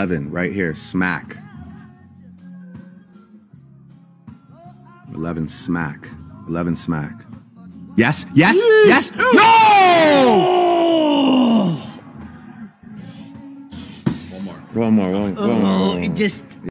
11, right here, smack. 11, smack. 11, smack. Yes, yes, yes! No! One more. Oh, it just...